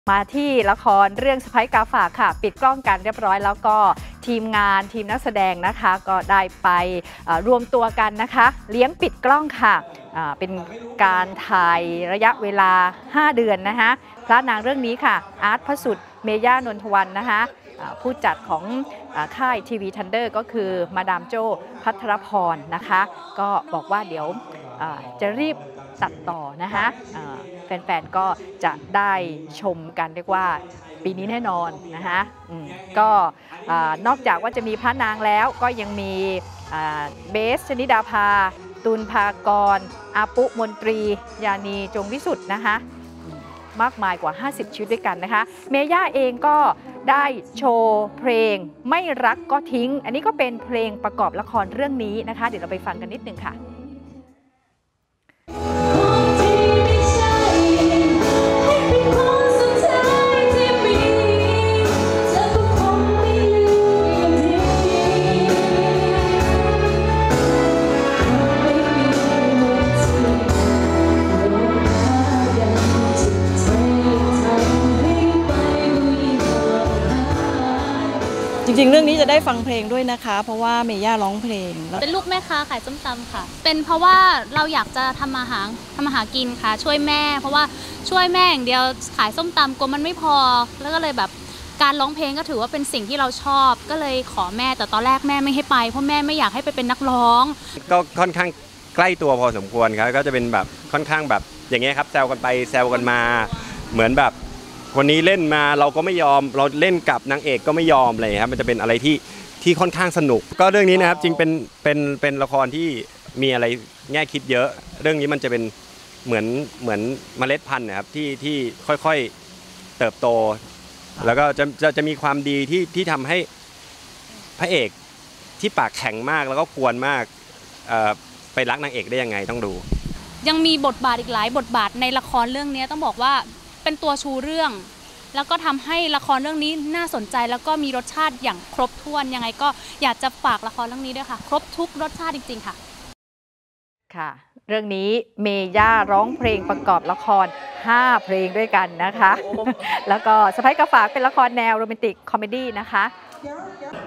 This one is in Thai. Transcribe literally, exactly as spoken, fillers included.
มาที่ละครเรื่องสะใภ้กาฝากค่ะปิดกล้องกันเรียบร้อยแล้วก็ทีมงานทีมนักแสดงนะคะก็ได้ไปรวมตัวกันนะคะเลี้ยงปิดกล้องค่ะเป็นการถ่ายระยะเวลาห้าเดือนนะคะพระนางเรื่องนี้ค่ะอาร์ตพระสุดเมย่านนทวรรณนะคะผู้จัดของค่ายทีวีทันเดอร์ก็คือมาดามโจ้พัทรพรนะคะก็บอกว่าเดี๋ยวจะรีบตัดต่อนะคะแฟนๆก็จะได้ชมกันเรียกว่าปีนี้แน่นอนนะคะก็นอกจากว่าจะมีพระนางแล้วก็ยังมีเบสชนิดาภาตุลภากรอาปุมนตรียานีจงวิสุทธ์นะคะมากมายกว่าห้าสิบชีวิตด้วยกันนะคะเมย่าเองก็ได้โชว์เพลงไม่รักก็ทิ้งอันนี้ก็เป็นเพลงประกอบละครเรื่องนี้นะคะเดี๋ยวเราไปฟังกันนิดนึงค่ะจริงๆเรื่องนี้จะได้ฟังเพลงด้วยนะคะเพราะว่าเมย่าร้องเพลงเป็นลูกแม่ค้าขายส้มตำค่ะเป็นเพราะว่าเราอยากจะทำมาหาทำมาหากินค่ะช่วยแม่เพราะว่าช่วยแม่อย่างเดียวขายส้มตำกลัวมันไม่พอแล้วก็เลยแบบการร้องเพลงก็ถือว่าเป็นสิ่งที่เราชอบก็เลยขอแม่แต่ตอนแรกแม่ไม่ให้ไปเพราะแม่ไม่อยากให้ไปเป็นนักร้องก็ค่อนข้างใกล้ตัวพอสมควรครับก็จะเป็นแบบค่อนข้างแบบอย่างเงี้ยครับแซวกันไปแซวกันมาเหมือนแบบคนนี้เล่นมาเราก็ไม่ยอมเราเล่นกับนางเอกก็ไม่ยอมอะไรครับมันจะเป็นอะไรที่ที่ค่อนข้างสนุกก็เรื่องนี้นะครับจริงเป็นเป็นเป็นละครที่มีอะไรแง่คิดเยอะเรื่องนี้มันจะเป็นเหมือนเหมือนเมล็ดพันธุ์นะครับที่ที่ค่อยๆเติบโตแล้วก็จะจะจะมีความดีที่ที่ทำให้พระเอกที่ปากแข็งมากแล้วก็กวนมากไปรักนางเอกได้ยังไงต้องดูยังมีบทบาทอีกหลายบทบาทในละครเรื่องนี้ต้องบอกว่าเป็นตัวชูเรื่องแล้วก็ทำให้ละครเรื่องนี้น่าสนใจแล้วก็มีรสชาติอย่างครบถ้วนยังไงก็อยากจะฝากละครเรื่องนี้ด้วยค่ะครบทุกรสชาติจริงๆค่ะค่ะเรื่องนี้เมย่าร้องเพลงประกอบละครห้าเพลงด้วยกันนะคะแล้วก็สะใภ้กาฝากเป็นละครแนวโรแมนติกคอมเมดี้นะคะ